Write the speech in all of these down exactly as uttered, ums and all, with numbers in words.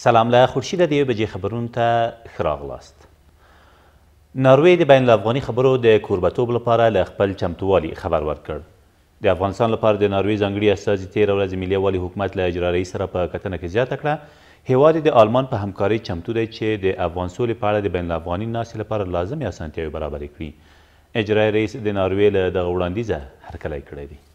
سلام له خورشید د یوې بجې خبرونو ته ښه راغلاست. ناروې د بین الافغاني خبرو د کوربهتوب لپاره له خپل چمتووالي خبر ورکړ. د افغانستان لپاره د ناروې ځانګړي استازي تېره ورځ ملي یووالي حکومت له اجرا رئیس سره په کتنه کې زیاته کړه هیواد د آلمان په همکارۍ چمتو دی چې د افغان سولې په اړه د بین الافغاني ناستې لپاره لازمې اسانتیاوې برابرې کړي. اجرا رئیس د ناروې له دغه وړاندیزه هرکلی کړی دی.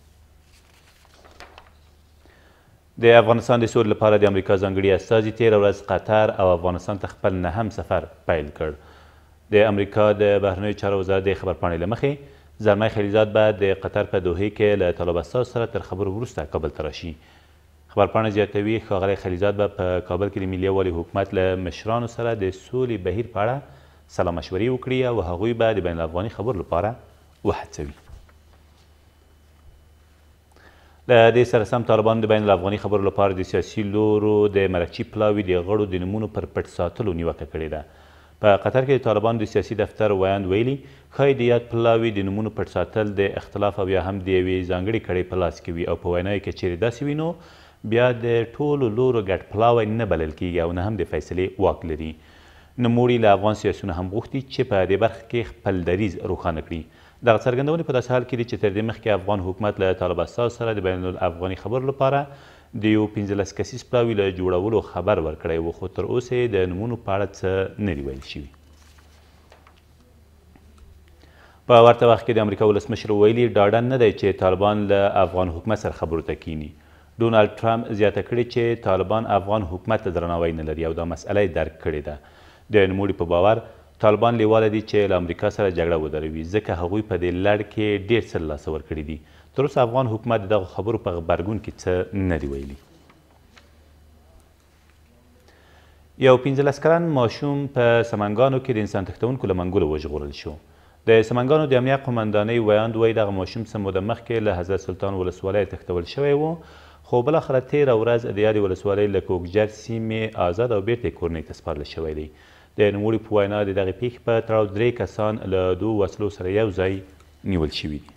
د افغانستان د سولې لپاره د امریکا ځانګړي استازي تېره ورځ قطر او افغانستان ته خپل نهم سفر پیل کړ. د امریکا د بهرنیو چارو وزارت د خبرپاڼې له مخې زلمی خلیلزاد به د قطر په دوحې کې له طالب استازو سره تر خبرو وروسته کابل ته راشي. خبرپاڼه زیاتوي ښاغلی خلیلزاد به په کابل کې د ملي یووالي حکومت له مشرانو سره د سولې بهیر په اړه سلا مشورې وکړي او هغوی به د بین الافغاني خبرو لپاره وهڅوي. له دې سره سم طالبانو د بین الافغاني خبرو لپاره د سیاسي لورو د مرکچي پلاوي د غړو د نومونو پر پټ ساتلو نیوکه کړې ده. په قطر کې د طالبانو د سیاسي دفتر ویاند ویلي ښایي د یاد پلاوي د نومونو پټ ساتل د اختلاف او یا هم د یوې ځانګړې کړۍ په لاس کې وي او په وینا یې که چیرې داسې وي نو بیا د ټولو لورو ګډ پلاوی نه بلل کیږي او نه هم د فیصلې واک لري. نوموړي له افغان سیاسیونو هم غوښتي چې په دې برخه کې خپل دریځ روښانه کړي. دغه څرګندونې په داسې حال کې دي چې تر دې مخکې افغان حکومت له طالب استازو سره د بین الافغاني خبرو لپاره د یو پنځلس کسیز پلاوي له جوړولو خبر ورکړی و خو تر اوسه یې د نومونو په اړه څه نه دي ویل شوي. په ورته وخت کې د امریکا ولسمشر ویلي ډاډه نه دی چې طالبان له افغان حکومت سره خبرو ته کینی. ډونالډ ټرمپ زیاته کړې چې طالبان افغان حکومت ته درناوی نه لري او دا مسئله یې درک کړې ده. د نوموړي په باور طالبان لیواله دي چې له امریکا سره جګړه ودروي ځکه هغوی په دې لړ کې ډېر څه له لاسه ورکړي دي. تر اوسه افغان حکومت د دغو خبرو په غبرګون کې څه نه دي ویلي. یو پنځلس کلن ماشوم په سمنګانو کې د انسان تښتونکو له منګولو وژغورل شو. د سمنګانو د امنیه قمندانۍ ویاند وایي دغه ماشوم څه موده مخکې له حضرت سلطان ولسوالۍ تښتول شوی و خو بالاخره تېره ورځ د یادې ولسوالۍ له کوکجر سیمې آزاد او بیرته یې کورنۍ ته سپارل شوی دی. د نوموړي په وینا د دغې پیښې په تړاو درې کسان له دوو وسلو سره یو ځای نیول شوي دي.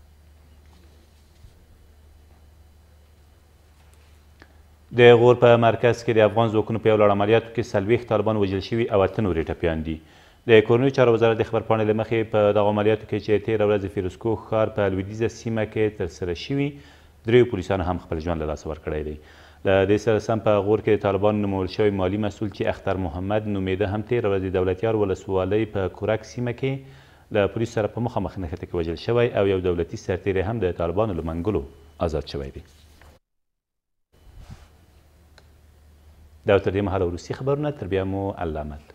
د غور په مرکز کې د افغان ځواکونو په یو لړ عملیاتو کې څلوېښت طالبان وژل شوي او اته نورې ټپیان دي. د کورنیو چارو وزارت د خبرپاڼې له مخې په دغو عملیاتو کې چې تېره ورځ د فیروزکوه ښار په لویدیځه سیمه کې ترسره شوي دریو پولیسانو هم خپل ژوند له لاسه ورکړی دی. له دې سره سم په غور کې د طالبانو نومول شوی مالي مسؤل چې اختر محمد نومېده هم تېره ورځ د دولتیار ولسوالۍ په کورک سیمه کې له پولیسو سره په مخامخ نښتې کې وژل شوی او یو دولتي سرتیری هم د طالبانو له منګولو آزاد شوی دی. دا تر دې مهاله وروستي خبرونه تر بیا مو الله مل.